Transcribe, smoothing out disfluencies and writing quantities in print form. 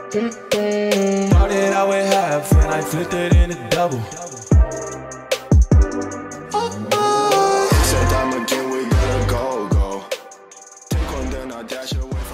Started out with half and I flipped it into double. Said I'm again, we gotta go. Take one, then I dash away.